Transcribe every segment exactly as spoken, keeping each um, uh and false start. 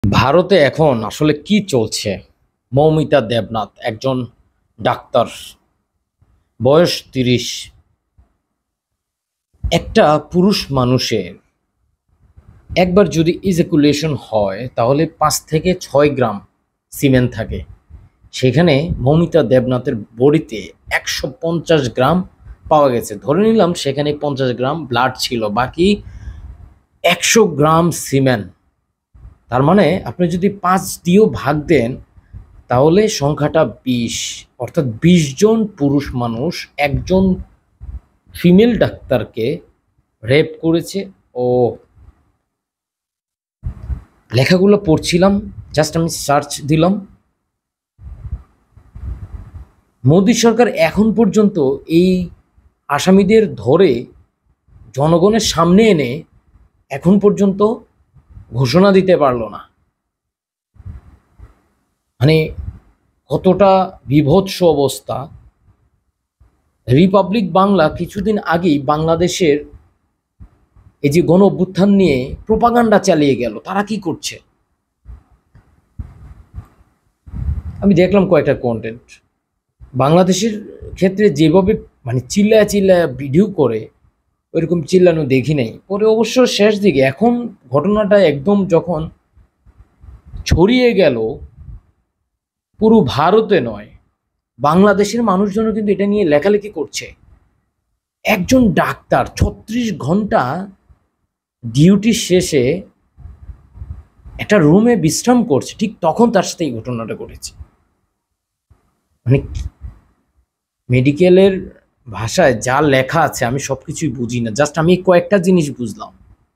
ভারতে এখন আসলে কি চলছে? মৌমিতা দেবনাথ একজন ডাক্তার, বয়স তিরিশ। একটা পুরুষ মানুষের একবার যদি ইজাকুলেশন হয় তাহলে পাঁচ থেকে ছয় গ্রাম সিমেন থাকে। সেখানে মৌমিতা দেবনাথের বডিতে একশো পঞ্চাশ গ্রাম পাওয়া গেছে। ধরে নিলাম সেখানে পঞ্চাশ গ্রাম ব্লাড ছিল, বাকি একশো গ্রাম সিমেন। তার মানে আপনি যদি পাঁচ দিয়েও ভাগ দেন তাহলে সংখ্যাটা বিশ, অর্থাৎ বিশ জন পুরুষ মানুষ একজন ফিমেল ডাক্তারকে রেপ করেছে। ও লেখাগুলো পড়ছিলাম, জাস্ট আমি সার্চ দিলাম। মোদী সরকার এখন পর্যন্ত এই আসামিদের ধরে জনগণের সামনে এনে এখন পর্যন্ত ঘোষণা দিতে পারলো না। মানে কতটা বীভৎস অবস্থা। রিপাবলিক বাংলা কিছুদিন আগেই বাংলাদেশের এই যে গণ অভ্যুত্থান নিয়ে প্রোপাগান্ডা চালিয়ে গেল। তারা কি করছে আমি দেখলাম কয়েকটা কন্টেন্ট। বাংলাদেশের ক্ষেত্রে যেভাবে মানে চিল্লায় চিল্লায় ভিডিও করে ওইরকম চিল্লানো দেখি নাই। পরে অবশ্য শেষ দিকে এখন ঘটনাটা একদম যখন ছড়িয়ে গেল, পুরো ভারতে নয় বাংলাদেশের মানুষজনও কিন্তু এটা নিয়ে লেখালেখি করছে। একজন ডাক্তার ছত্রিশ ঘন্টা ডিউটি শেষে একটা রুমে বিশ্রাম করছে, ঠিক তখন তার সাথে এই ঘটনাটা ঘটেছে। মানে মেডিকেলের ভাষায় যা লেখা আছে আমি সবকিছুই বুঝি না, জাস্ট আমি কয়েকটা জিনিস বুঝলাম।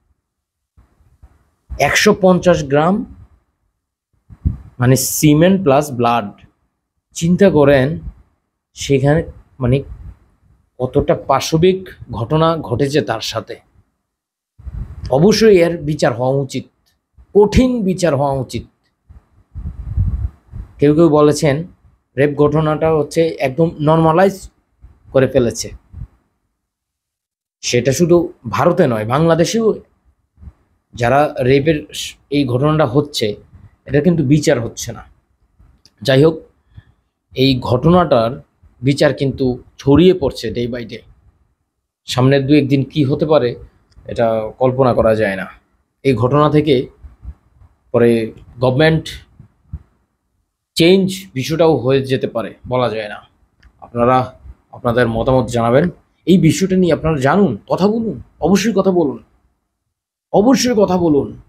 একশো পঞ্চাশ গ্রাম মানে সিমেন্ট প্লাস ব্লাড, চিন্তা করেন সেখানে মানে কতটা পাশবিক ঘটনা ঘটেছে তার সাথে। অবশ্যই এর বিচার হওয়া উচিত, কঠিন বিচার হওয়া উচিত। কেউ কেউ বলেছেন রেপ ঘটনাটা হচ্ছে একদম নর্মালাইজ করে ফেলেছে। সেটা শুধু ভারতে নয়, বাংলাদেশেও যারা রেপের এই ঘটনাটা হচ্ছে এটা কিন্তু বিচার হচ্ছে না। যাই হোক, এই ঘটনাটার বিচার কিন্তু ছড়িয়ে পড়ছে ডে বাই ডে। সামনের দু একদিন কি হতে পারে এটা কল্পনা করা যায় না। এই ঘটনা থেকে পরে গভর্নমেন্ট চেঞ্জ বিষয়টাও হয়ে যেতে পারে, বলা যায় না। আপনারা আপনাদের মতামত জানাবেন। এই বিষয়টা নিয়ে আপনারা জানুন, কথা বলুন, অবশ্যই কথা বলুন, অবশ্যই কথা বলুন।